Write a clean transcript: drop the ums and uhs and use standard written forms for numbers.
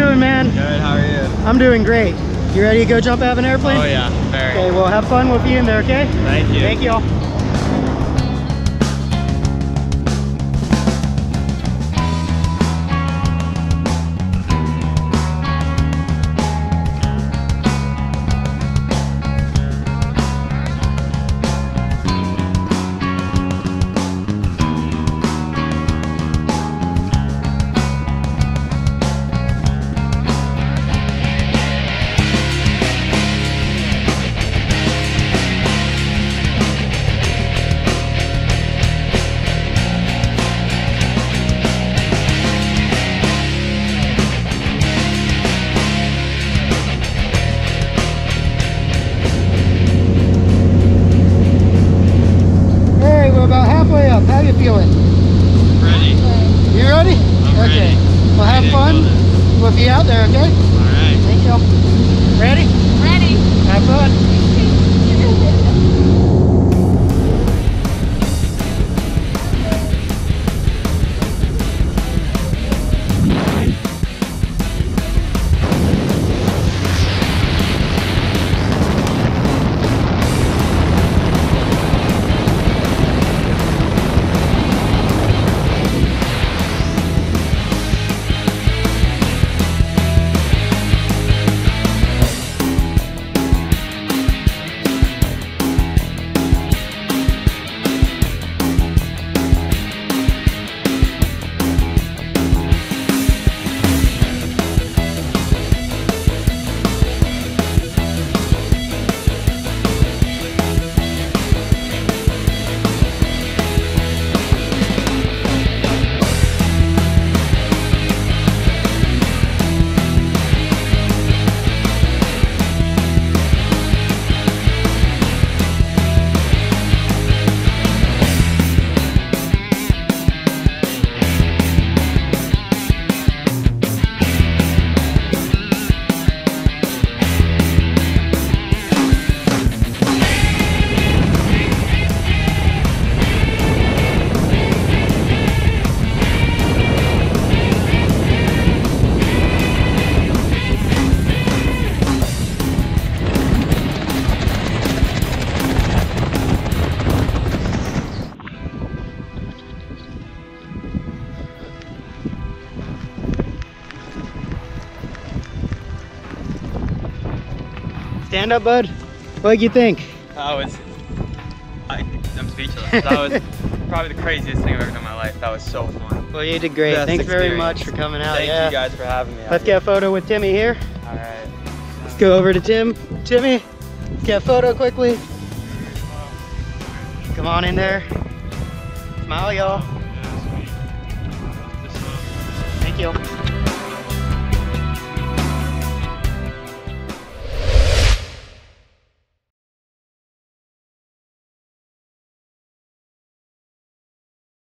doing, man? Good, how are you? I'm doing great. You ready to go jump out of an airplane? Oh yeah, very. Okay, well have fun. We'll be in there, okay? Thank you. Thank you all. How you feeling? Ready. You ready? I'm okay. ready. Well, have fun. We'll be out there, okay? Alright. Thank you. Ready? Ready. Have fun. Stand up, bud. What'd you think? I'm speechless. That was probably the craziest thing I've ever done in my life. That was so fun. Well, you did great. Best Thanks very experience. much for coming out. Thank you guys for having me. Let's get a photo with Timmy here. Alright. Let's go over to Tim. Timmy, let's get a photo quickly. Come on in there. Smile, y'all. Thank you.